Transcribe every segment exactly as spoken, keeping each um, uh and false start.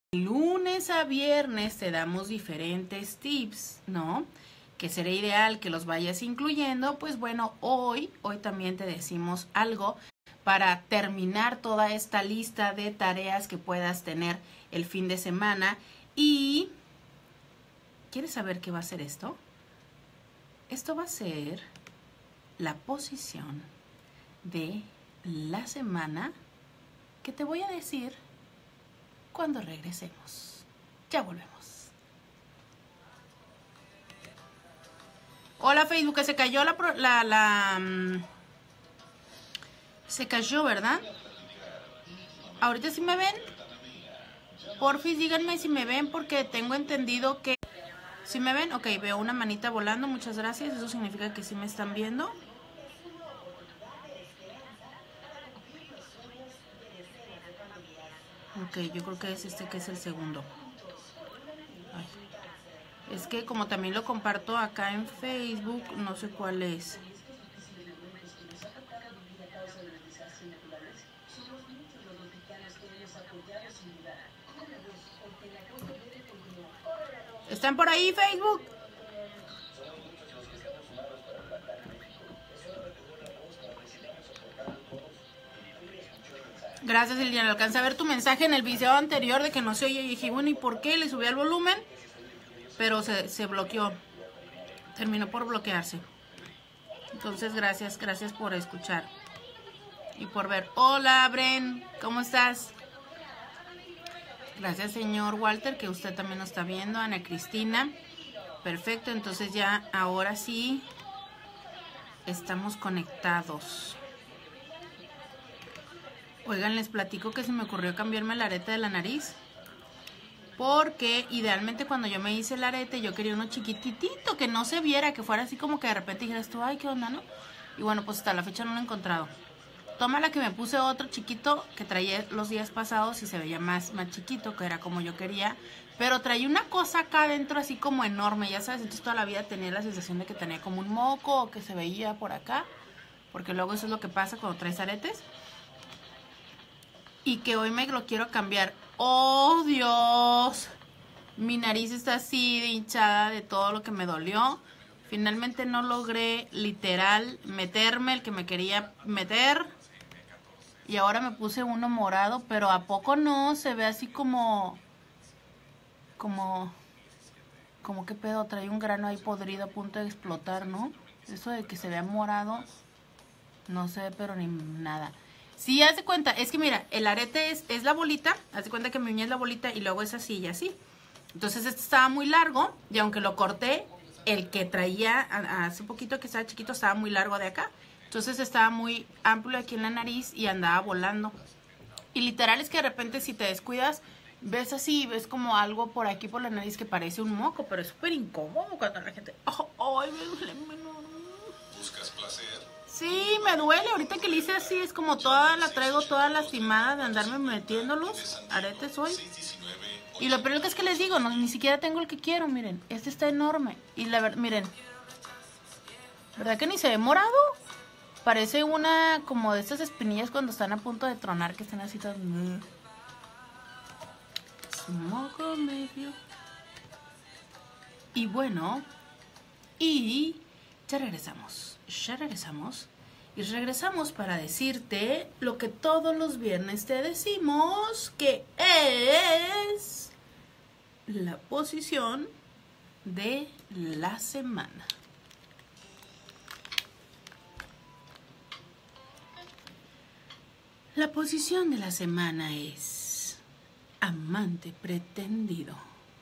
lunes a viernes te damos diferentes tips, ¿no? Que sería ideal que los vayas incluyendo. Pues bueno, hoy, hoy también te decimos algo para terminar toda esta lista de tareas que puedas tener el fin de semana. Y ¿quieres saber qué va a ser esto? Esto va a ser la posición de la semana que te voy a decir cuando regresemos. Ya volvemos. Hola Facebook, que se cayó la, la, la um, se cayó, ¿verdad? Ahorita sí me ven. Porfis, díganme si me ven, porque tengo entendido que si me ven. Ok, veo una manita volando, muchas gracias. Eso significa que sí me están viendo. Ok, yo creo que es este que es el segundo. Ay. Es que como también lo comparto acá en Facebook, no sé cuál es. ¿Están por ahí, Facebook? Gracias, Liliana. Alcancé a ver tu mensaje en el video anterior de que no se oye. Y dije, bueno, ¿y por qué? Le subí el volumen, pero se, se bloqueó. Terminó por bloquearse. Entonces, gracias, gracias por escuchar y por ver. Hola, Bren, ¿cómo estás? Gracias, señor Walter, que usted también nos está viendo. Ana Cristina. Perfecto, entonces ya, ahora sí, estamos conectados. Oigan, les platico que se me ocurrió cambiarme el arete de la nariz. Porque idealmente cuando yo me hice el arete, yo quería uno chiquititito, que no se viera, que fuera así como que de repente dijeras tú, ay, qué onda, ¿no? Y bueno, pues hasta la fecha no lo he encontrado. Toma la que me puse otro chiquito que traía los días pasados y se veía más, más chiquito, que era como yo quería. Pero traía una cosa acá adentro así como enorme, ya sabes. Entonces toda la vida tenía la sensación de que tenía como un moco o que se veía por acá. Porque luego eso es lo que pasa cuando traes aretes. Y que hoy me lo quiero cambiar. ¡Oh, Dios! Mi nariz está así de hinchada de todo lo que me dolió. Finalmente no logré literal meterme el que me quería meter. Y ahora me puse uno morado, pero ¿a poco no? Se ve así como... Como... Como qué pedo, trae un grano ahí podrido a punto de explotar, ¿no? Eso de que se vea morado, no se ve pero ni nada. Sí, haz de cuenta, es que mira, el arete es, es la bolita, haz de cuenta que mi uña es la bolita y luego es así y así. Entonces este estaba muy largo y aunque lo corté, el que traía hace poquito que estaba chiquito estaba muy largo de acá. Entonces estaba muy amplio aquí en la nariz y andaba volando. Y literal es que de repente si te descuidas, ves así, ves como algo por aquí por la nariz que parece un moco, pero es súper incómodo cuando la gente... ¡Oh, ay, me duele! ¿Buscas placer? Sí, me duele. Ahorita que le hice así, es como toda la traigo toda lastimada de andarme metiéndolos aretes hoy. Y lo peor es que les digo, no, ni siquiera tengo el que quiero, miren. Este está enorme. Y la verdad, miren. ¿Verdad que ni se ve morado? Parece una como de estas espinillas cuando están a punto de tronar, que están así todas... Moco medio. Y bueno, y ya regresamos. Ya regresamos. Y regresamos para decirte lo que todos los viernes te decimos, que es la posición de la semana. La posición de la semana es amante pretendido.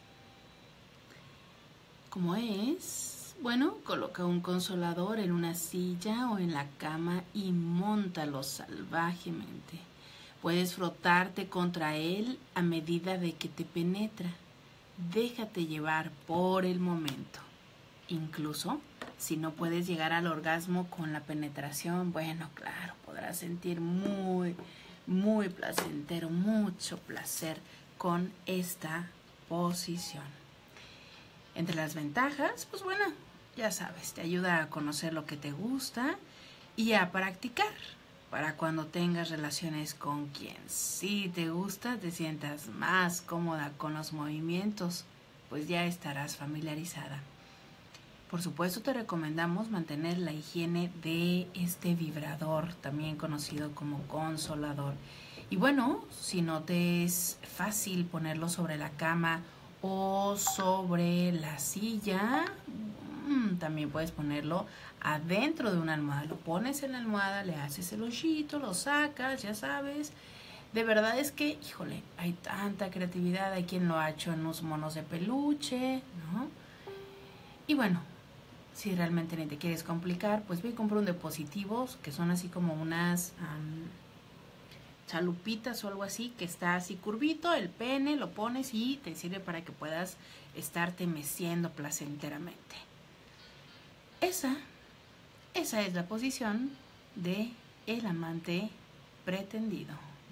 ¿Cómo es? Bueno, coloca un consolador en una silla o en la cama y móntalo salvajemente. Puedes frotarte contra él a medida de que te penetra. Déjate llevar por el momento. Incluso si no puedes llegar al orgasmo con la penetración, bueno, claro, podrás sentir muy, muy placentero, mucho placer con esta posición. Entre las ventajas, pues bueno, ya sabes, te ayuda a conocer lo que te gusta y a practicar. para cuando tengas relaciones con quien sí te gusta, te sientas más cómoda con los movimientos, pues ya estarás familiarizada. Por supuesto, te recomendamos mantener la higiene de este vibrador, también conocido como consolador. Y bueno, si no te es fácil ponerlo sobre la cama o sobre la silla, también puedes ponerlo adentro de una almohada. Lo pones en la almohada, le haces el hoyito, lo sacas, ya sabes. De verdad es que, híjole, hay tanta creatividad. Hay quien lo ha hecho en unos monos de peluche, ¿no? Y bueno, si realmente ni te quieres complicar, pues ve y compra un de positivos, que son así como unas um, chalupitas o algo así, que está así curvito, el pene, lo pones y te sirve para que puedas estarte meciendo placenteramente. Esa, esa es la posición de el amante pretendido.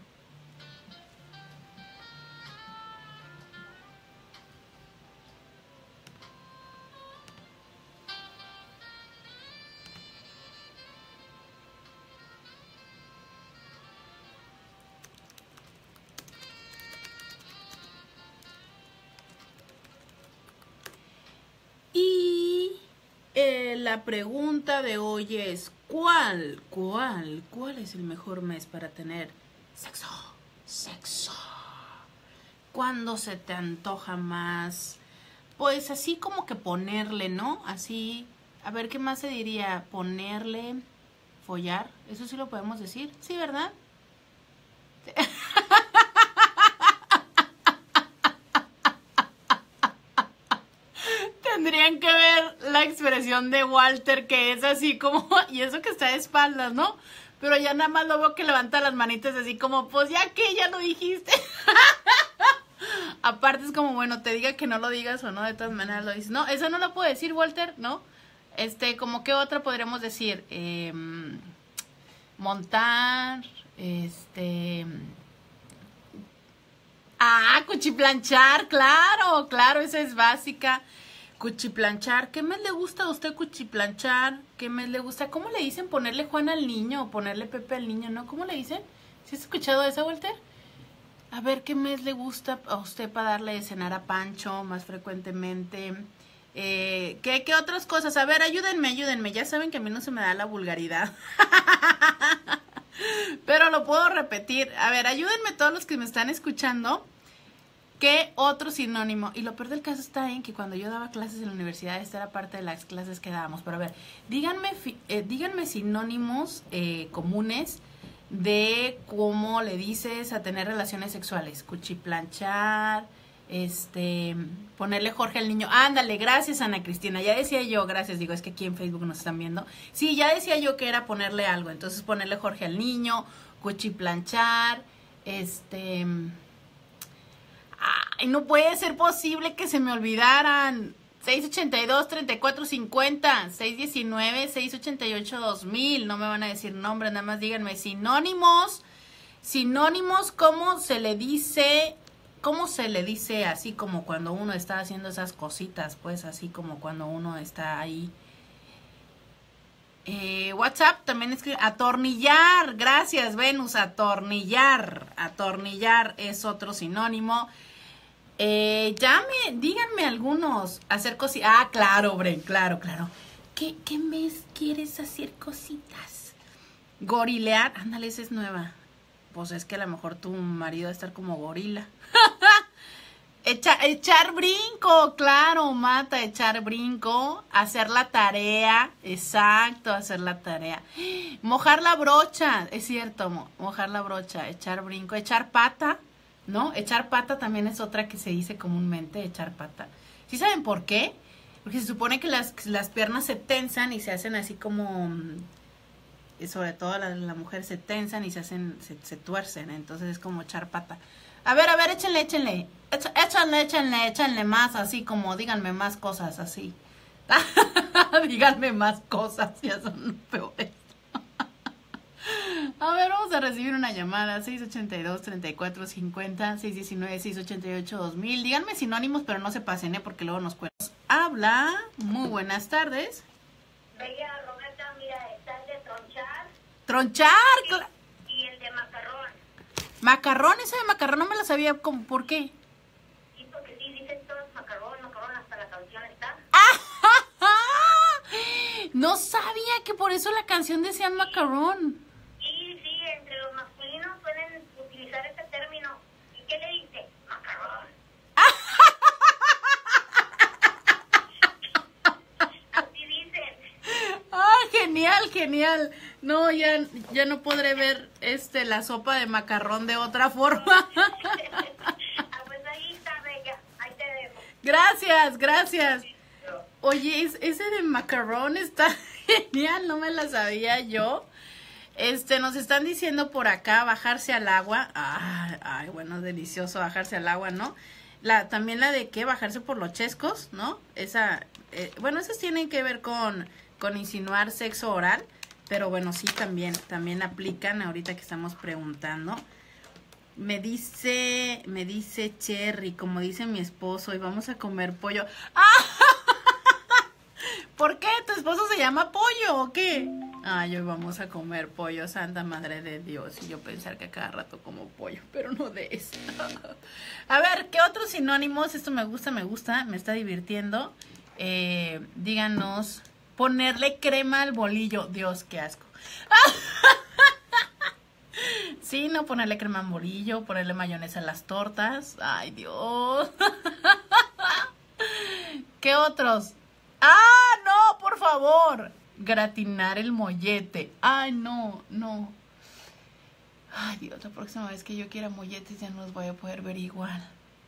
La pregunta de hoy es, ¿cuál, cuál, cuál es el mejor mes para tener sexo? Sexo. ¿Cuándo se te antoja más? Pues así como que ponerle, ¿no? Así, a ver, ¿qué más se diría? Ponerle, follar, ¿eso sí lo podemos decir? Sí, ¿verdad? Tendrían que ver la expresión de Walter, que es así como, y eso que está de espaldas, ¿no? Pero ya nada más lo veo que levanta las manitas así como, pues ya que ya lo dijiste. Aparte es como, bueno, te diga que no lo digas o no, de todas maneras lo dices. No, eso no lo puedo decir, Walter, ¿no? Este, como que otra podríamos decir, eh, montar, este... Ah, cuchiplanchar, claro, claro, esa es básica. Cuchiplanchar, ¿qué mes le gusta a usted cuchiplanchar? ¿Qué mes le gusta? ¿Cómo le dicen ponerle Juan al niño o ponerle Pepe al niño, no? ¿Cómo le dicen? ¿Sí has escuchado esa, Walter? A ver, ¿qué mes le gusta a usted para darle de cenar a Pancho más frecuentemente? Eh, ¿qué, ¿Qué otras cosas? A ver, ayúdenme, ayúdenme. Ya saben que a mí no se me da la vulgaridad. Pero lo puedo repetir. A ver, ayúdenme todos los que me están escuchando. ¿Qué otro sinónimo? Y lo peor del caso está en que cuando yo daba clases en la universidad, esta era parte de las clases que dábamos. Pero a ver, díganme, eh, díganme sinónimos eh, comunes de cómo le dices a tener relaciones sexuales. Cuchiplanchar, este, ponerle Jorge al niño. Ándale, gracias Ana Cristina. Ya decía yo, gracias, digo, es que aquí en Facebook nos están viendo. Sí, ya decía yo que era ponerle algo. Entonces ponerle Jorge al niño, cuchiplanchar, este... Ay, no puede ser posible que se me olvidaran. seis ochenta y dos, treinta y cuatro cincuenta, seis diecinueve, seis ochenta y ocho, dos mil. No me van a decir nombres, nada más díganme sinónimos. Sinónimos, ¿cómo se le dice? ¿Cómo se le dice así como cuando uno está haciendo esas cositas? Pues así como cuando uno está ahí. Eh, WhatsApp también escribe atornillar. Gracias, Venus, atornillar. Atornillar es otro sinónimo. Eh, llame, díganme algunos. Hacer cositas. Ah, claro, Bren, claro, claro. ¿Qué, ¿Qué mes quieres hacer cositas? Gorilear. Ándale, esa es nueva. Pues es que a lo mejor tu marido va a estar como gorila. Echa, echar brinco, claro, Mata, echar brinco. Hacer la tarea, exacto, hacer la tarea. Mojar la brocha, es cierto, mo, mojar la brocha, echar brinco. Echar pata, ¿no? Echar pata también es otra que se dice comúnmente, echar pata. ¿Sí saben por qué? Porque se supone que las, las piernas se tensan y se hacen así como... Sobre todo la, la mujer se tensan y se hacen, se, se tuercen, entonces es como echar pata. A ver, a ver, échenle, échenle. Échenle, échenle, échenle más, así como, díganme más cosas, así. Díganme más cosas, ya son peores. A ver, vamos a recibir una llamada. seis ochenta y dos, treinta y cuatro cincuenta, seis diecinueve, seis ochenta y ocho, dos mil. Díganme sinónimos, pero no se pasen, ¿eh? Porque luego nos cuentan. Habla, muy buenas tardes. Bella Roberta, mira, estás de tronchar. Tronchar. Y, y el de macarrón. Macarrón, esa de macarrón no me la sabía. ¿Cómo? ¿Por qué? Sí, porque sí, dicen todos macarrón, macarrón, hasta la canción está. No sabía que por eso la canción decía macarrón. Sí, sí, entre los masculinos pueden utilizar este término. ¿Y qué le dice? Macarrón. Así dicen. Ah, genial, genial. No, ya, ya no podré ver este la sopa de macarrón de otra forma. Ah, pues ahí está, bella. Ahí te dejo. Gracias, gracias. Oye, es- ese de macarrón está genial, no me la sabía yo. Este, nos están diciendo por acá bajarse al agua. Ay, ay, bueno, delicioso bajarse al agua, ¿no? La, también la de qué, bajarse por los chescos, ¿no? Esa, eh, bueno, esas tienen que ver con, con insinuar sexo oral, pero bueno, sí, también, también aplican ahorita que estamos preguntando. Me dice, me dice Cherry, como dice mi esposo, y vamos a comer pollo. ¡Ah! ¿Por qué? ¿Tu esposo se llama Pollo o qué? Ay, hoy vamos a comer pollo, santa madre de Dios. Y yo pensar que a cada rato como pollo, pero no de eso. A ver, ¿qué otros sinónimos? Esto me gusta, me gusta, me está divirtiendo. Eh, díganos, ponerle crema al bolillo. Dios, qué asco. Sí, no ponerle crema al bolillo, ponerle mayonesa a las tortas. Ay, Dios. ¿Qué otros? ¡Ah, no, por favor! Gratinar el mollete. Ay, no, no. Ay, Dios, la próxima vez que yo quiera molletes ya no los voy a poder ver igual.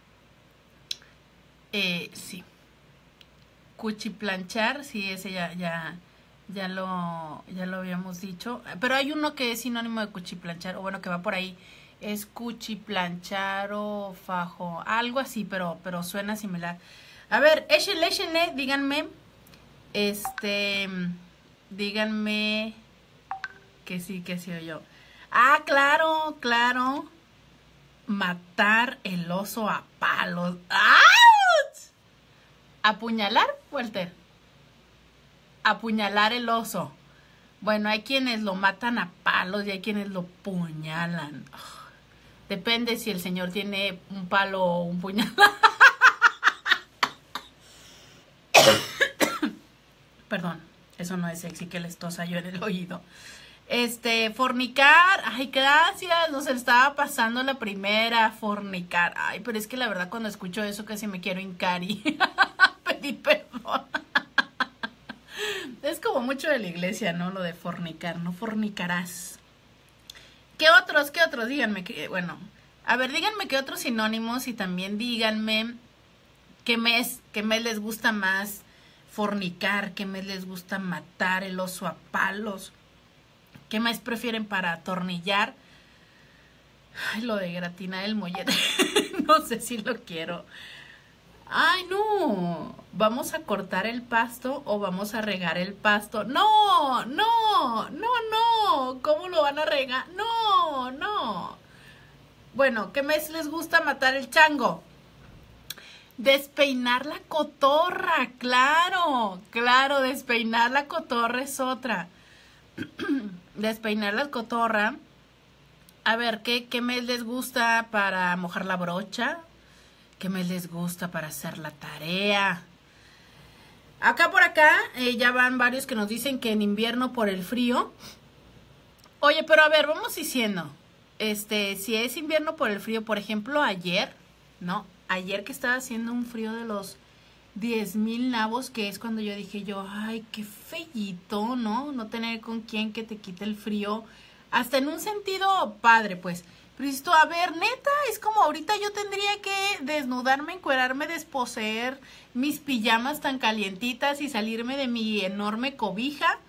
Eh, sí. Cuchiplanchar, sí, ese ya, ya, ya lo, ya lo habíamos dicho. Pero hay uno que es sinónimo de cuchiplanchar, o bueno, que va por ahí. Es cuchiplanchar o fajo, algo así, pero, pero suena similar. A ver, échenle, échenle, díganme, este, díganme que sí, que sí o yo. Ah, claro, claro, matar el oso a palos. ¡Auch! ¿Apuñalar, Walter? Apuñalar el oso. Bueno, hay quienes lo matan a palos y hay quienes lo puñalan. Ugh. Depende si el señor tiene un palo o un puñal. Perdón, eso no es sexy que les tosa yo en el oído. Este, fornicar, ay, gracias, nos estaba pasando la primera, fornicar. Ay, pero es que la verdad cuando escucho eso casi me quiero hincar y pedir perdón. Es como mucho de la iglesia, ¿no? Lo de fornicar, no fornicarás. ¿Qué otros, qué otros? Díganme, que, bueno, a ver, díganme qué otros sinónimos y también díganme qué mes, qué mes les gusta más fornicar, qué mes les gusta matar el oso a palos, qué mes prefieren para atornillar. Ay, lo de gratinar el mollete, no sé si lo quiero. Ay, no, ¿vamos a cortar el pasto o vamos a regar el pasto? No, no, no, no, ¿cómo lo van a regar? No, no. Bueno, ¿qué mes les gusta matar el chango? Despeinar la cotorra, claro, claro, despeinar la cotorra es otra. Despeinar la cotorra. A ver, ¿qué, qué mes les gusta para mojar la brocha? ¿Qué mes les gusta para hacer la tarea? Acá por acá eh, ya van varios que nos dicen que en invierno por el frío. Oye, pero a ver, vamos diciendo, este, si es invierno por el frío, por ejemplo, ayer, ¿no? Ayer que estaba haciendo un frío de los diez mil nabos, que es cuando yo dije yo, ay, qué feíto, ¿no? No tener con quién que te quite el frío. Hasta en un sentido padre, pues. Pero dices tú, a ver, neta, es como ahorita yo tendría que desnudarme, encuerarme, desposeer mis pijamas tan calientitas y salirme de mi enorme cobija.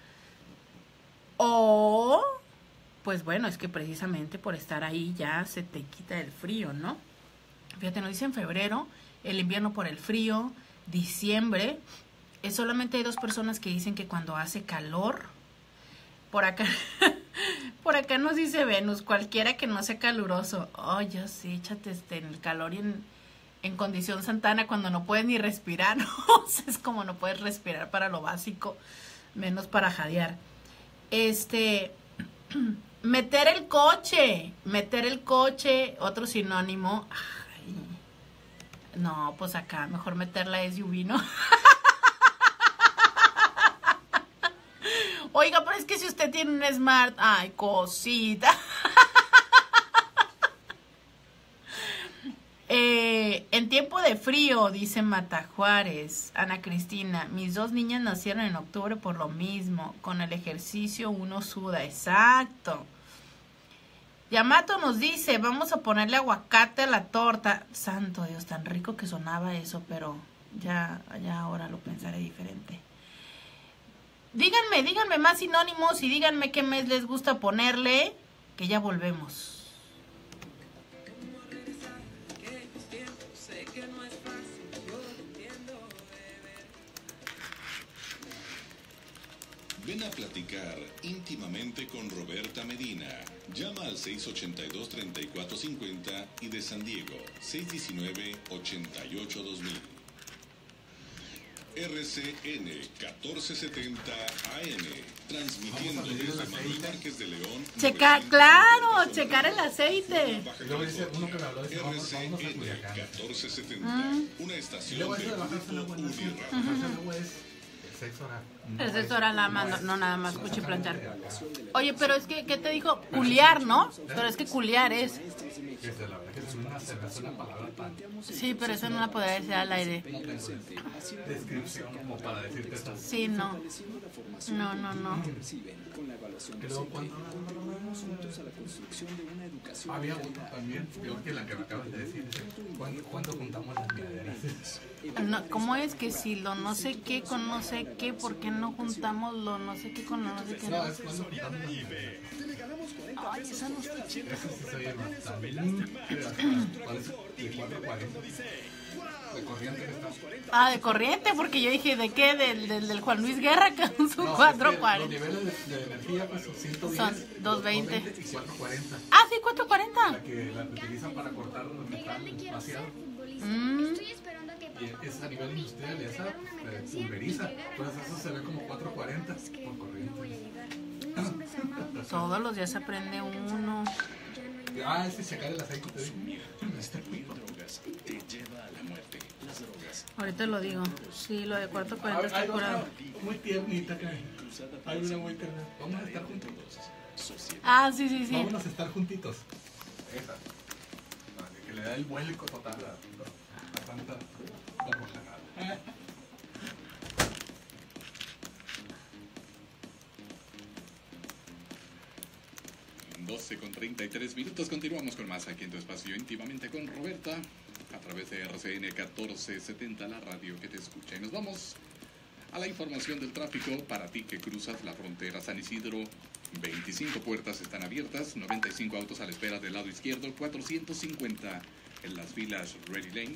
O, pues bueno, es que precisamente por estar ahí ya se te quita el frío, ¿no? Fíjate, nos dicen febrero, el invierno por el frío, diciembre. Es solamente hay dos personas que dicen que cuando hace calor, por acá, por acá nos dice Venus, cualquiera que no sea caluroso. Oh, yo sí, échate este, en el calor y en, en condición santana cuando no puedes ni respirar, ¿no? O sea, es como no puedes respirar para lo básico, menos para jadear. Este, Meter el coche. Meter el coche. Otro sinónimo. Ay, no, pues acá mejor meter la S U V, ¿no? Oiga, pero es que si usted tiene un Smart... Ay, cosita. eh, en tiempo de frío, dice Mata Juárez. Ana Cristina, mis dos niñas nacieron en octubre por lo mismo. Con el ejercicio uno suda. Exacto. Yamato nos dice, vamos a ponerle aguacate a la torta. Santo Dios, tan rico que sonaba eso, pero ya, ya ahora lo pensaré diferente. Díganme, díganme más sinónimos y díganme qué mes les gusta ponerle, que ya volvemos. Ven a platicar íntimamente con Roberta Medina. Llama al seis ochenta y dos, treinta y cuatro cincuenta y de San Diego, seis diecinueve, ochenta y ocho, dos mil. R C N catorce setenta A M, transmitiendo desde Manuel Márquez de León. Checar, claro, checar el aceite. R C N catorce setenta, mm. una estación de Grupo Unirra. Sexo oral. El sexo oral nada más, no, no nada más, escuche planchar. Oye, pero es que, ¿qué te dijo? Culiar, ¿no? Pero es que culiar es... Sí, pero eso no la podría decir al aire. Descripción como para decirte eso. Sí, no. No, no, no. Pero cuando juntos a la construcción de una educación. Había uno también, peor que la que me acabas de decir. ¿Cuándo, ¿cuándo juntamos las miaderas? No, ¿cómo es que si lo no sé qué con no sé qué, por qué no juntamos lo no sé qué con lo no sé qué? No, es cuando juntamos las miaderas. Ay, esa no está chida. Eso sí se oye bastante. ¿Cuál es? De cuatro cuarenta. De corriente que está. Ah, de corriente, porque yo dije, ¿de qué? Del, del, del Juan Luis Guerra, que es un no, cuatro cuarenta. Es que los niveles de, de energía pues, son ciento diez, son doscientos veinte y cuatro cuarenta. Ah, sí, cuatro cuarenta. La que la utilizan para cortar los metal vaciado. Mm. Y es a nivel industrial, esa eh, pulveriza. Pues eso se ve como cuatro cuarenta por corriente. Todos los días se aprende uno. Ah, ese checar el aceite te digo. Ahorita lo digo. Sí, lo de cuatro cuarenta está curado. Muy tiernita, que hay una muy tierna. Vamos a estar juntos. Ah, sí, sí, sí. Vámonos a estar juntitos. Esa. Que le da el vuelco total a, a tanta barbojanada. doce con treinta y tres minutos, continuamos con más aquí en tu espacio íntimamente con Roberta a través de R C N catorce setenta, la radio que te escucha. Y nos vamos a la información del tráfico para ti que cruzas la frontera San Isidro. veinticinco puertas están abiertas, noventa y cinco autos a la espera del lado izquierdo, cuatrocientos cincuenta en las filas Ready Lane.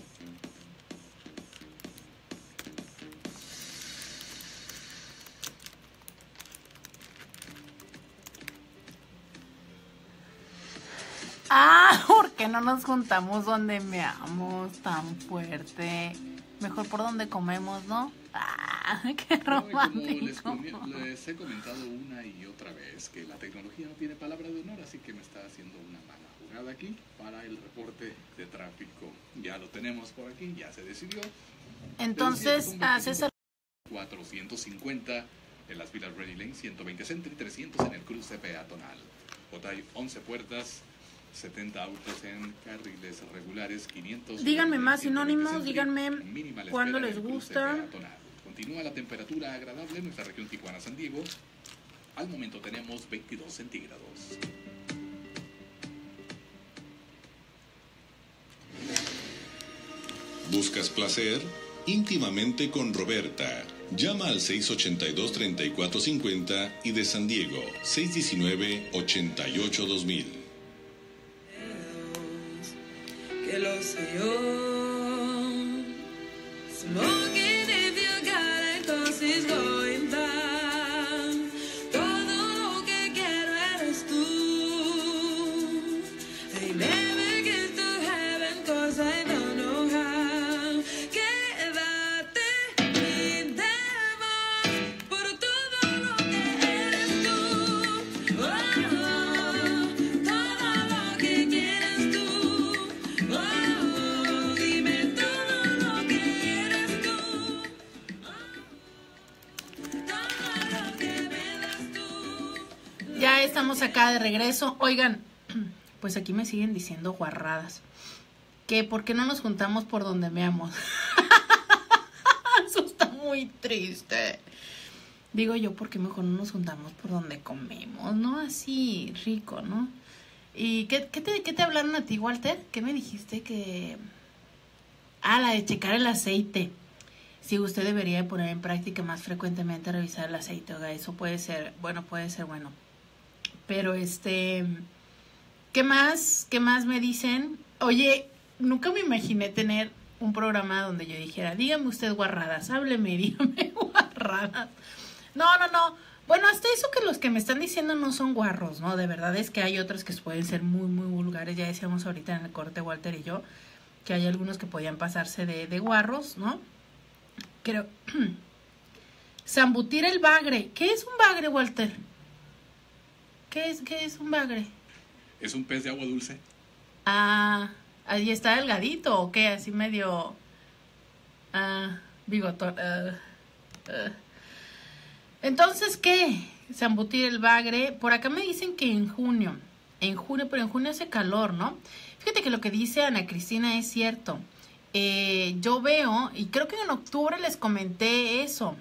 Ah, ¿por qué no nos juntamos donde meamos tan fuerte? Mejor por donde comemos, ¿no? Ah, qué romántico. Como les, les he comentado una y otra vez que la tecnología no tiene palabra de honor, así que me está haciendo una mala jugada aquí para el reporte de tráfico. Ya lo tenemos por aquí, ya se decidió. Entonces, haces el... cuatrocientos cincuenta en las filas Ready Lane, ciento veinte Centro y trescientos en el cruce peatonal. Otay, once puertas, setenta autos en carriles regulares, quinientos. Díganme más sinónimos, díganme cuándo les gusta. Continúa la temperatura agradable en nuestra región Tijuana-San Diego. Al momento tenemos veintidós centígrados. ¿Buscas placer? Íntimamente con Roberta. Llama al seis ochenta y dos, treinta y cuatro cincuenta y de San Diego, seis diecinueve, ochenta y ocho, dos mil. Que lo sé yo. Smoking if you got it, cause it's going down. Todo lo que quiero eres tú. I never get to heaven cause I don't know how. Quédate mi demás por todo lo que eres tú. Oh. estamos acá de regreso. Oigan, pues aquí me siguen diciendo guarradas. Que ¿por qué no nos juntamos por donde meamos? Eso está muy triste. Digo yo, ¿por qué mejor no nos juntamos por donde comemos? ¿No? Así rico, ¿no? ¿Y qué, qué, te, qué te hablaron a ti, Walter? ¿Qué me dijiste que...? Ah, la de checar el aceite. Sí, usted debería de poner en práctica más frecuentemente revisar el aceite. Oiga, eso puede ser, bueno, puede ser bueno. Pero este... ¿Qué más? ¿Qué más me dicen? Oye, nunca me imaginé tener un programa donde yo dijera, dígame usted guarradas, hábleme, dígame guarradas. No, no, no. Bueno, hasta eso que los que me están diciendo no son guarros, ¿no? De verdad es que hay otros que pueden ser muy, muy vulgares. Ya decíamos ahorita en el corte, Walter y yo, que hay algunos que podían pasarse de, de guarros, ¿no? Creo. Zambutir el bagre. ¿Qué es un bagre, Walter? ¿Qué es, qué es un bagre? Es un pez de agua dulce. Ah, ahí está delgadito, ¿o qué? Así medio... Ah, bigotón. Uh, uh. Entonces, ¿qué? Zambutir el bagre. Por acá me dicen que en junio. En junio, pero en junio hace calor, ¿no? Fíjate que lo que dice Ana Cristina es cierto. Eh, yo veo, y creo que en octubre les comenté eso,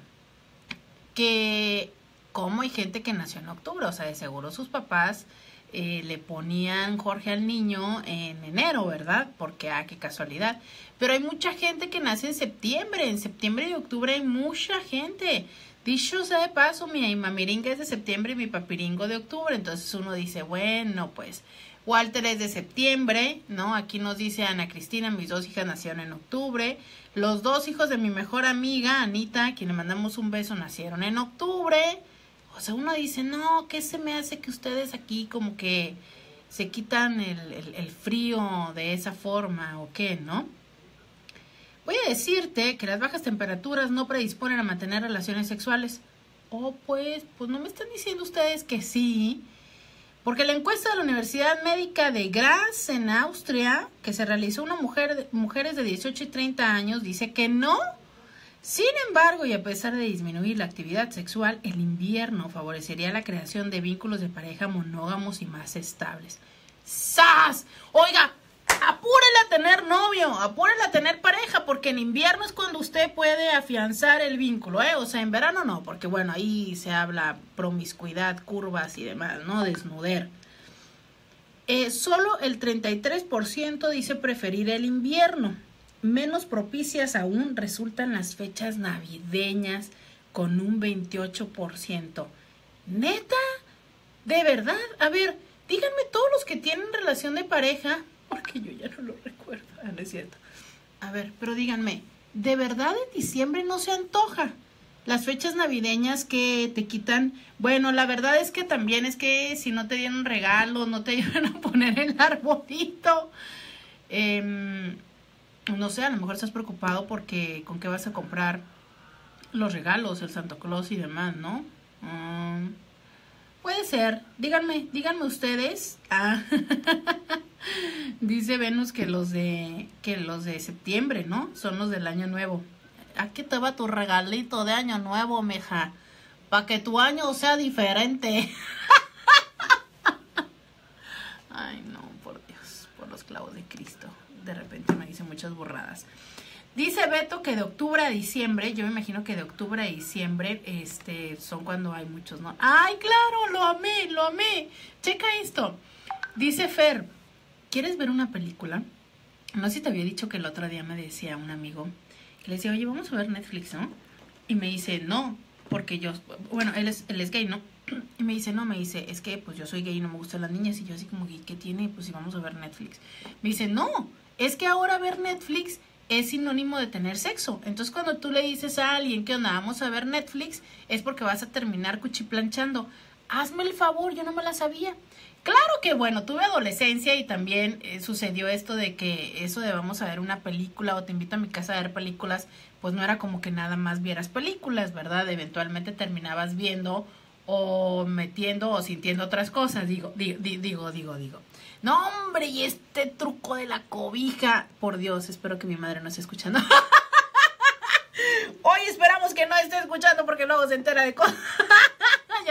que como hay gente que nació en octubre, o sea, de seguro sus papás eh, le ponían Jorge al niño en enero, ¿verdad? Porque, ah, qué casualidad. Pero hay mucha gente que nace en septiembre, en septiembre y octubre hay mucha gente. Dicho sea de paso, mi mamiringa es de septiembre y mi papiringo de octubre, entonces uno dice, bueno, pues Walter es de septiembre, ¿no? Aquí nos dice Ana Cristina, mis dos hijas nacieron en octubre, los dos hijos de mi mejor amiga, Anita, a quien le mandamos un beso, nacieron en octubre. O sea, uno dice, no, ¿qué se me hace que ustedes aquí como que se quitan el, el, el frío de esa forma o qué, ¿no? Voy a decirte que las bajas temperaturas no predisponen a mantener relaciones sexuales. Oh, pues, pues no me están diciendo ustedes que sí. Porque la encuesta de la Universidad Médica de Graz en Austria, que se realizó a una mujer, mujeres de dieciocho y treinta años, dice que no. Sin embargo, y a pesar de disminuir la actividad sexual, el invierno favorecería la creación de vínculos de pareja monógamos y más estables. ¡Sas! Oiga, apúrele a tener novio, apúrele a tener pareja, porque en invierno es cuando usted puede afianzar el vínculo, ¿eh? O sea, en verano no, porque bueno, ahí se habla promiscuidad, curvas y demás, ¿no? Desnuder. Eh, solo el treinta y tres por ciento dice preferir el invierno. Menos propicias aún resultan las fechas navideñas con un veintiocho por ciento. ¿Neta? ¿De verdad? A ver, díganme todos los que tienen relación de pareja, porque yo ya no lo recuerdo. Ah, no es cierto. A ver, pero díganme, ¿de verdad en diciembre no se antoja? Las fechas navideñas que te quitan... Bueno, la verdad es que también es que si no te dieron regalos, no te iban a poner el arbolito. Eh, no sé, a lo mejor estás preocupado porque con qué vas a comprar los regalos, el Santa Claus y demás, ¿no? Um, puede ser. Díganme, díganme ustedes. Ah... Dice Venus que los de que los de septiembre, ¿no? Son los del año nuevo. Aquí te va tu regalito de año nuevo, mija, para que tu año sea diferente. Ay, no, por Dios, por los clavos de Cristo. De repente me dice muchas burradas. Dice Beto que de octubre a diciembre, yo me imagino que de octubre a diciembre este, son cuando hay muchos, ¿no? ¡Ay, claro! Lo amé, lo amé. Checa esto. Dice Fer, ¿quieres ver una película? No sé si te había dicho que el otro día me decía un amigo, que le decía, oye, vamos a ver Netflix, ¿no? Y me dice, no, porque yo, bueno, él es, él es gay, ¿no? Y me dice, no, me dice, es que pues yo soy gay y no me gustan las niñas. Y yo así como, ¿qué tiene? Pues si vamos a ver Netflix. Me dice, no, es que ahora ver Netflix es sinónimo de tener sexo. Entonces cuando tú le dices a alguien que onda, vamos a ver Netflix, es porque vas a terminar cuchiplanchando. Hazme el favor, yo no me la sabía. Claro que bueno, tuve adolescencia y también eh, sucedió esto de que eso de vamos a ver una película o te invito a mi casa a ver películas, pues no era como que nada más vieras películas, ¿verdad? Eventualmente terminabas viendo o metiendo o sintiendo otras cosas, digo, digo, digo, digo, digo. No, hombre, y este truco de la cobija, por Dios, espero que mi madre no esté escuchando. Hoy esperamos que no esté escuchando porque luego se entera de cosas.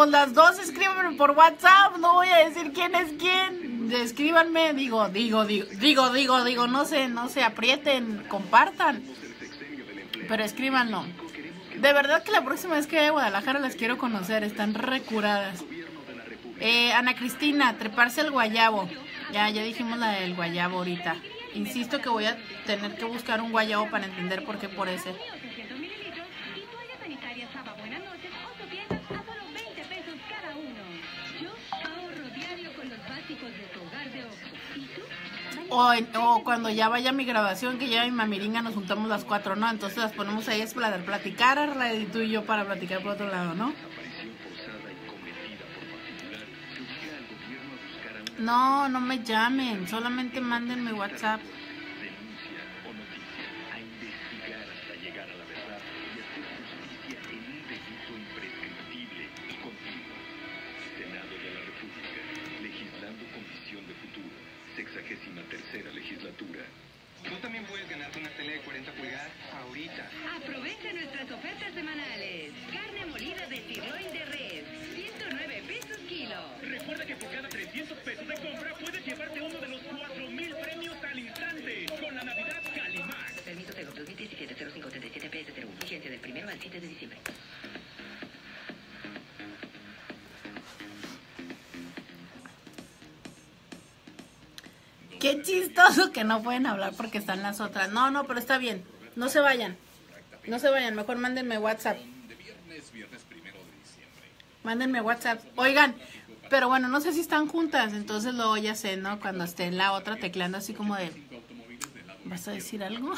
pues las dos escríbanme por WhatsApp, no voy a decir quién es quién. Escríbanme, digo, digo, digo, digo, digo, digo, no se, no se aprieten, compartan. Pero escríbanlo. De verdad que la próxima vez que vaya a Guadalajara las quiero conocer, están recuradas. Eh, Ana Cristina, treparse al guayabo. Ya, ya dijimos la del guayabo ahorita. Insisto que voy a tener que buscar un guayabo para entender por qué por ese. O, o cuando ya vaya a mi grabación, que ya mi mamiringa, nos juntamos las cuatro, ¿no? Entonces las ponemos ahí es para platicar, Arla, y tú y yo para platicar por otro lado, ¿no? No, no me llamen, solamente mándenme WhatsApp. sexagésima tercera legislatura. Tú también puedes ganarte una tele de cuarenta pulgadas ahorita. Aprovecha nuestras ofertas semanales. Carne molida de sirloin de res, ciento nueve pesos kilo. Recuerda que por cada trescientos pesos de compra puedes llevarte uno de los cuatro mil premios al instante con la Navidad Calimax. Permiso Tego dos mil diecisiete cero cinco treinta y siete P S cero uno. Vigencia del primero al siete de diciembre. Qué chistoso que no pueden hablar porque están las otras. No, no, pero está bien. No se vayan. No se vayan. Mejor mándenme WhatsApp. Mándenme WhatsApp. Oigan, pero bueno, no sé si están juntas. Entonces luego ya sé, ¿no? Cuando esté la otra tecleando así como de... ¿Vas a decir algo?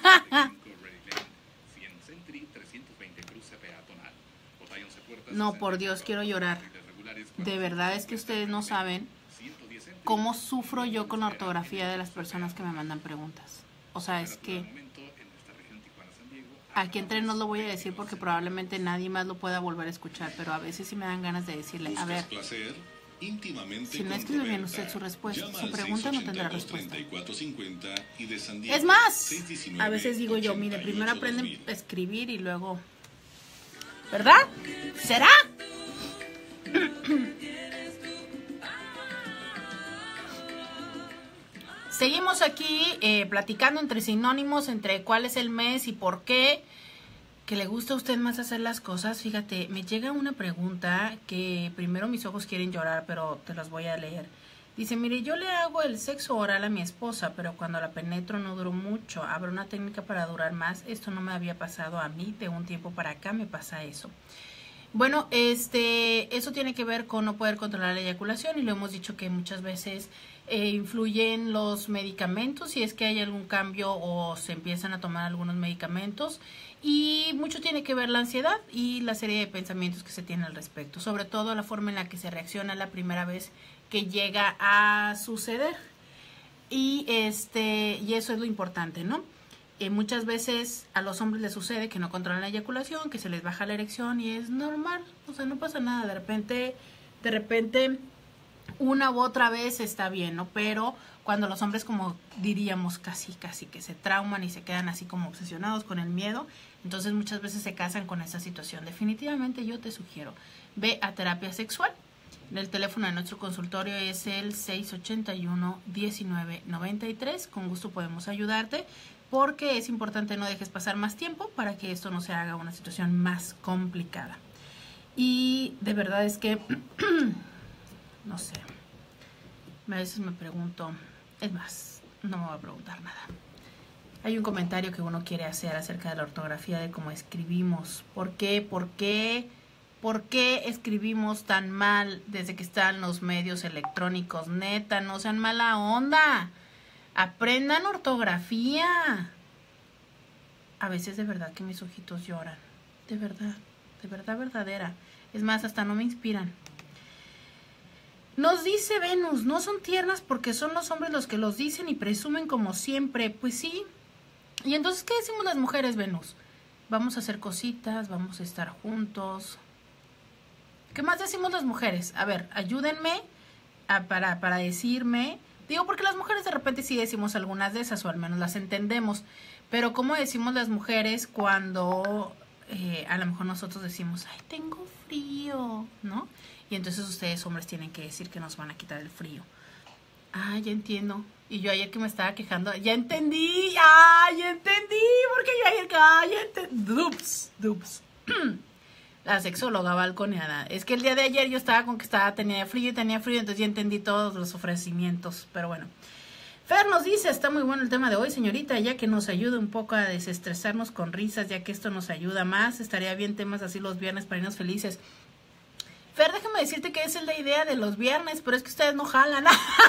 No, por Dios, quiero llorar. De verdad es que ustedes no saben cómo sufro yo con la ortografía de las personas que me mandan preguntas. O sea, es que aquí entre nos lo voy a decir porque probablemente nadie más lo pueda volver a escuchar, pero a veces sí me dan ganas de decirle, a ver, si no escribe bien usted su respuesta, su pregunta no tendrá respuesta. Es más, a veces digo yo, mire, primero aprenden a escribir y luego... ¿Verdad? ¿Será? Seguimos aquí eh, platicando entre sinónimos, entre cuál es el mes y por qué que le gusta a usted más hacer las cosas. Fíjate, me llega una pregunta que primero mis ojos quieren llorar, pero te las voy a leer. Dice, mire, yo le hago el sexo oral a mi esposa, pero cuando la penetro no duró mucho. ¿Habrá una técnica para durar más? Esto no me había pasado a mí, de un tiempo para acá me pasa eso. Bueno, este, eso tiene que ver con no poder controlar la eyaculación y lo hemos dicho que muchas veces eh, influyen los medicamentos, si es que hay algún cambio o se empiezan a tomar algunos medicamentos, y mucho tiene que ver la ansiedad y la serie de pensamientos que se tiene al respecto, sobre todo la forma en la que se reacciona la primera vez que llega a suceder, y este y eso es lo importante, ¿no? Eh, muchas veces a los hombres les sucede que no controlan la eyaculación, que se les baja la erección y es normal, o sea, no pasa nada, de repente, de repente una u otra vez está bien, ¿no? Pero cuando los hombres, como diríamos, casi, casi que se trauman y se quedan así como obsesionados con el miedo, entonces muchas veces se casan con esa situación. Definitivamente yo te sugiero, ve a terapia sexual. El teléfono de nuestro consultorio es el seis ochenta y uno, diecinueve noventa y tres, con gusto podemos ayudarte, porque es importante no dejes pasar más tiempo para que esto no se haga una situación más complicada. Y de verdad es que, no sé, a veces me pregunto, es más, no me voy a preguntar nada. Hay un comentario que uno quiere hacer acerca de la ortografía, de cómo escribimos. ¿Por qué? ¿Por qué? ¿Por qué escribimos tan mal desde que están los medios electrónicos? Neta, no sean mala onda. Aprendan ortografía. A veces de verdad que mis ojitos lloran. De verdad, de verdad verdadera. Es más, hasta no me inspiran. Nos dice Venus, no son tiernas porque son los hombres los que los dicen y presumen como siempre. Pues sí. ¿Y entonces qué decimos las mujeres, Venus? Vamos a hacer cositas, vamos a estar juntos. ¿Qué más decimos las mujeres? A ver, ayúdenme a, para, para decirme... Digo, porque las mujeres de repente sí decimos algunas de esas, o al menos las entendemos. Pero ¿cómo decimos las mujeres cuando eh, a lo mejor nosotros decimos, ay, tengo frío, ¿no? Y entonces ustedes, hombres, tienen que decir que nos van a quitar el frío. Ah, ya entiendo. Y yo ayer que me estaba quejando, ya entendí, ah, ya entendí, porque yo ayer que, ah, ya entendí. Dups, dups. La sexóloga balconeada. Es que el día de ayer yo estaba con que estaba, tenía frío y tenía frío, entonces ya entendí todos los ofrecimientos, pero bueno. Fer nos dice, está muy bueno el tema de hoy, señorita, ya que nos ayuda un poco a desestresarnos con risas, ya que esto nos ayuda más, estaría bien temas así los viernes para irnos felices. Fer, déjame decirte que esa es la idea de los viernes, pero es que ustedes no jalan.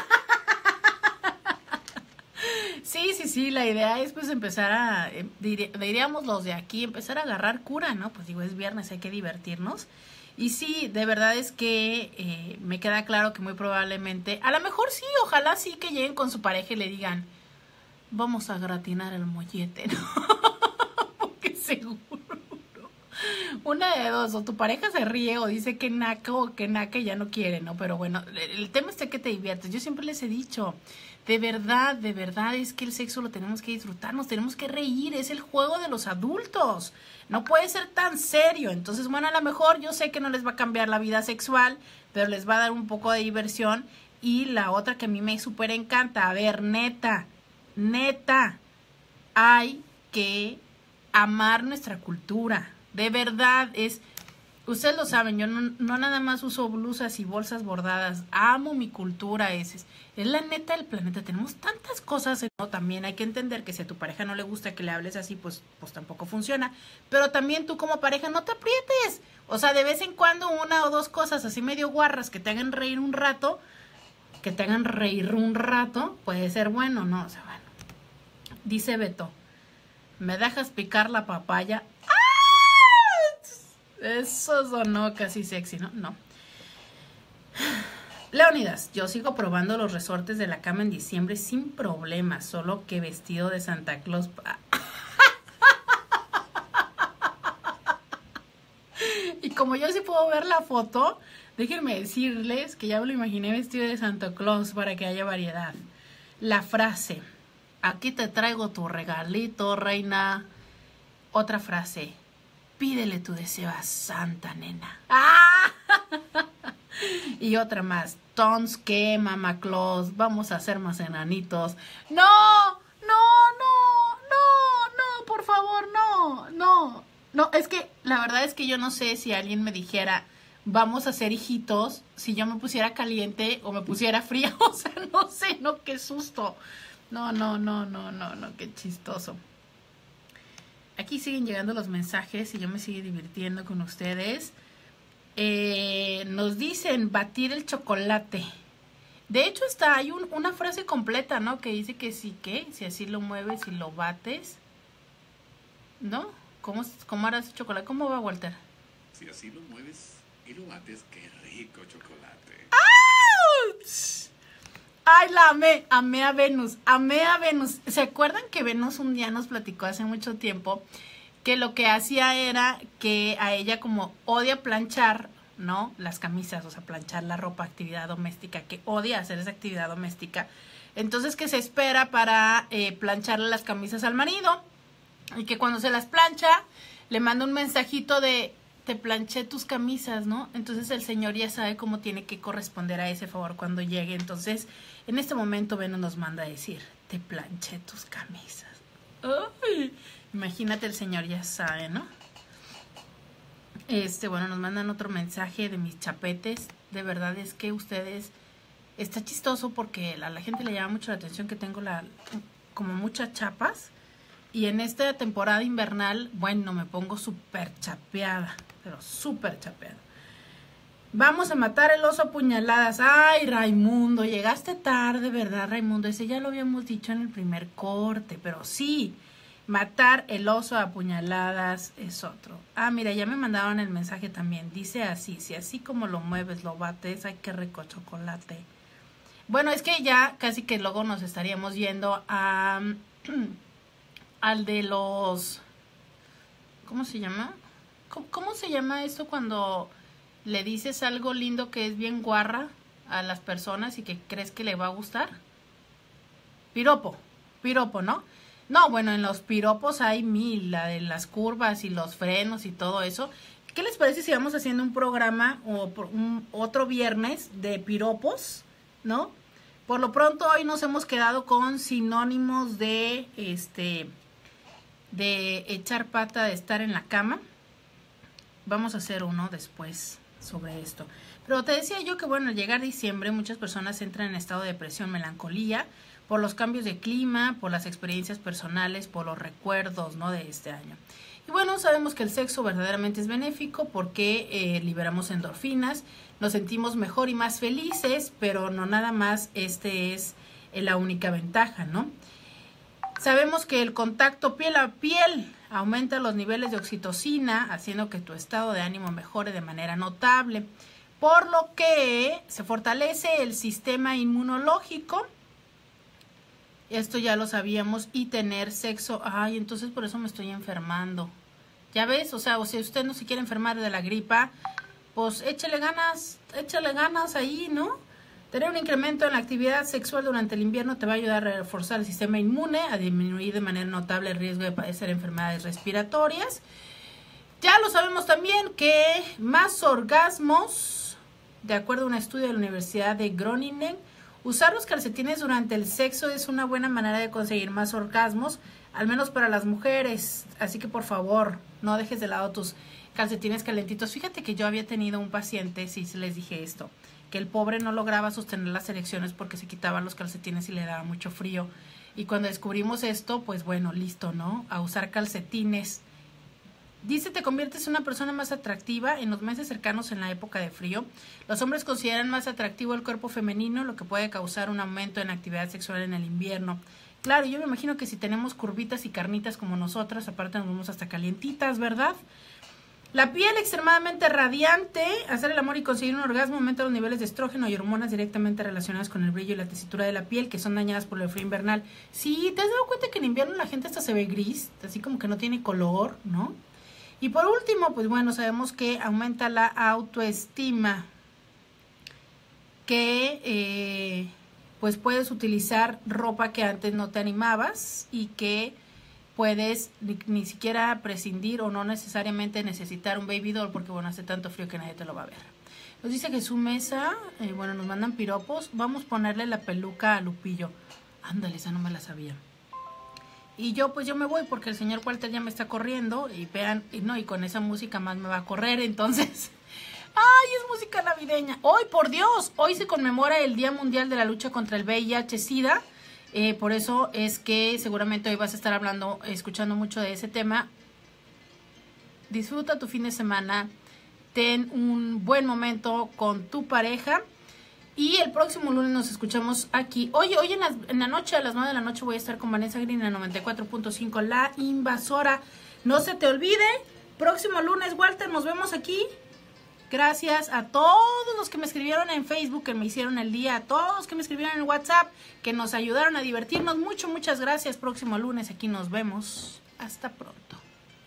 Sí, sí, sí, la idea es pues empezar a, eh, diríamos los de aquí, empezar a agarrar cura, ¿no? Pues digo, es viernes, hay que divertirnos. Y sí, de verdad es que eh, me queda claro que muy probablemente, a lo mejor sí, ojalá sí que lleguen con su pareja y le digan, vamos a gratinar el mollete, ¿no? Porque seguro, una de dos, o tu pareja se ríe o dice que naca o que naca y ya no quiere, ¿no? Pero bueno, el tema es que te diviertes. Yo siempre les he dicho, de verdad, de verdad es que el sexo lo tenemos que disfrutar, nos tenemos que reír, es el juego de los adultos, no puede ser tan serio. Entonces, bueno, a lo mejor yo sé que no les va a cambiar la vida sexual, pero les va a dar un poco de diversión. Y la otra que a mí me súper encanta, a ver, neta, neta, hay que amar nuestra cultura, de verdad, es... Ustedes lo saben, yo no, no nada más uso blusas y bolsas bordadas, amo mi cultura, es, es, es la neta del planeta, tenemos tantas cosas, ¿no? También hay que entender que si a tu pareja no le gusta que le hables así, pues, pues tampoco funciona, pero también tú como pareja no te aprietes, o sea, de vez en cuando una o dos cosas así medio guarras que te hagan reír un rato, que te hagan reír un rato, puede ser bueno, ¿no? O sea, bueno, dice Beto, ¿me dejas picar la papaya? Eso sonó casi sexy, ¿no? No. Leonidas, yo sigo probando los resortes de la cama en diciembre sin problemas, solo que vestido de Santa Claus. Y como yo sí puedo ver la foto, déjenme decirles que ya me lo imaginé vestido de Santa Claus para que haya variedad. La frase, aquí te traigo tu regalito, reina. Otra frase, pídele tu deseo a Santa, nena. ¡Ah! Y otra más. Tons que, Mama Claus, vamos a hacer más enanitos. ¡No! ¡No, no! ¡No! ¡No! Por favor, no. No. No, es que la verdad es que yo no sé si alguien me dijera, vamos a hacer hijitos, si yo me pusiera caliente o me pusiera fría. O sea, no sé, no, qué susto. No, no, no, no, no, no, qué chistoso. Aquí siguen llegando los mensajes y yo me sigo divirtiendo con ustedes. Eh, nos dicen batir el chocolate. De hecho está, hay un, una frase completa, ¿no? Que dice que sí, que si así lo mueves y lo bates, ¿no? ¿Cómo, cómo harás el chocolate? ¿Cómo va, Walter? Si así lo mueves y lo bates, qué rico chocolate. ¡Auch! Ay, la amé, amé a Venus, amé a Venus. ¿Se acuerdan que Venus un día nos platicó hace mucho tiempo que lo que hacía era que a ella como odia planchar, ¿no? Las camisas, o sea, planchar la ropa, actividad doméstica, que odia hacer esa actividad doméstica. Entonces que se espera para eh, plancharle las camisas al marido y que cuando se las plancha le manda un mensajito de te planché tus camisas, ¿no? Entonces el señor ya sabe cómo tiene que corresponder a ese favor cuando llegue. Entonces, en este momento Venus nos manda a decir, te planché tus camisas. ¡Ay! Imagínate, el señor ya sabe, ¿no? Este, bueno, nos mandan otro mensaje de mis chapetes. De verdad es que ustedes... Está chistoso porque a la gente le llama mucho la atención que tengo la como muchas chapas. Y en esta temporada invernal, bueno, me pongo súper chapeada. Pero súper chapeada. Vamos a matar el oso a puñaladas. Ay, Raimundo, llegaste tarde, ¿verdad, Raimundo? Ese ya lo habíamos dicho en el primer corte, pero sí, matar el oso a puñaladas es otro. Ah, mira, ya me mandaban el mensaje también. Dice así, si así como lo mueves, lo bates, ay, qué rico chocolate. Bueno, es que ya casi que luego nos estaríamos yendo a... al de los... ¿Cómo se llama? ¿Cómo, ¿Cómo se llama esto cuando le dices algo lindo que es bien guarra a las personas y que crees que le va a gustar? Piropo, piropo, ¿no? No, bueno, en los piropos hay mil, la de las curvas y los frenos y todo eso. ¿Qué les parece si vamos haciendo un programa o un, otro viernes de piropos, ¿no? Por lo pronto hoy nos hemos quedado con sinónimos de, este, de echar pata, de estar en la cama. Vamos a hacer uno después sobre esto. Pero te decía yo que, bueno, al llegar diciembre muchas personas entran en estado de depresión, melancolía, por los cambios de clima, por las experiencias personales, por los recuerdos, ¿no?, de este año. Y bueno, sabemos que el sexo verdaderamente es benéfico porque eh, liberamos endorfinas, nos sentimos mejor y más felices, pero no nada más este es eh, la única ventaja, ¿no? Sabemos que el contacto piel a piel aumenta los niveles de oxitocina, haciendo que tu estado de ánimo mejore de manera notable, por lo que se fortalece el sistema inmunológico. Esto ya lo sabíamos. Y tener sexo, ay, entonces por eso me estoy enfermando. ¿Ya ves? O sea, o si usted no se quiere enfermar de la gripa, pues échale ganas, échale ganas ahí, ¿no? Tener un incremento en la actividad sexual durante el invierno te va a ayudar a reforzar el sistema inmune, a disminuir de manera notable el riesgo de padecer enfermedades respiratorias. Ya lo sabemos también que más orgasmos, de acuerdo a un estudio de la Universidad de Groningen, usar los calcetines durante el sexo es una buena manera de conseguir más orgasmos, al menos para las mujeres. Así que por favor, no dejes de lado tus calcetines calentitos. Fíjate que yo había tenido un paciente, sí, sí les dije esto, que el pobre no lograba sostener las erecciones porque se quitaban los calcetines y le daba mucho frío. Y cuando descubrimos esto, pues bueno, listo, ¿no? A usar calcetines. Dice, te conviertes en una persona más atractiva en los meses cercanos en la época de frío. Los hombres consideran más atractivo el cuerpo femenino, lo que puede causar un aumento en actividad sexual en el invierno. Claro, yo me imagino que si tenemos curvitas y carnitas como nosotras, aparte nos vemos hasta calientitas, ¿verdad? La piel extremadamente radiante, hacer el amor y conseguir un orgasmo aumenta los niveles de estrógeno y hormonas directamente relacionadas con el brillo y la tesitura de la piel, que son dañadas por el frío invernal. Sí, ¿te has dado cuenta que en invierno la gente hasta se ve gris? Así como que no tiene color, ¿no? Y por último, pues bueno, sabemos que aumenta la autoestima, que eh, pues puedes utilizar ropa que antes no te animabas y que puedes ni, ni siquiera prescindir o no necesariamente necesitar un baby doll porque bueno, hace tanto frío que nadie te lo va a ver. Nos dice Jesús Mesa, eh, bueno, nos mandan piropos, vamos a ponerle la peluca a Lupillo. Ándale, esa no me la sabía. Y yo pues yo me voy porque el señor Walter ya me está corriendo y vean, y no, y con esa música más me va a correr, entonces, ¡ay, es música navideña! Hoy, por Dios, hoy se conmemora el Día Mundial de la Lucha contra el V I H SIDA, eh, por eso es que seguramente hoy vas a estar hablando, escuchando mucho de ese tema. Disfruta tu fin de semana, ten un buen momento con tu pareja. Y el próximo lunes nos escuchamos aquí. Oye, hoy en la, en la noche, a las nueve de la noche, voy a estar con Vanessa Green en noventa y cuatro punto cinco, La Invasora. No se te olvide, próximo lunes, Walter, nos vemos aquí. Gracias a todos los que me escribieron en Facebook, que me hicieron el día, a todos los que me escribieron en WhatsApp, que nos ayudaron a divertirnos. Mucho, muchas gracias. Próximo lunes aquí nos vemos. Hasta pronto.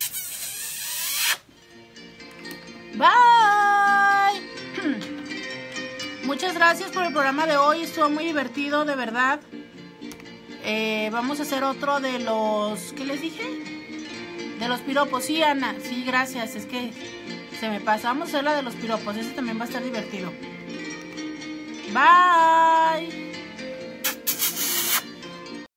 Bye. Muchas gracias por el programa de hoy, estuvo muy divertido, de verdad. Eh, vamos a hacer otro de los... ¿Qué les dije? De los piropos, sí, Ana, sí, gracias, es que se me pasa. Vamos a hacer la de los piropos, ese también va a estar divertido. Bye.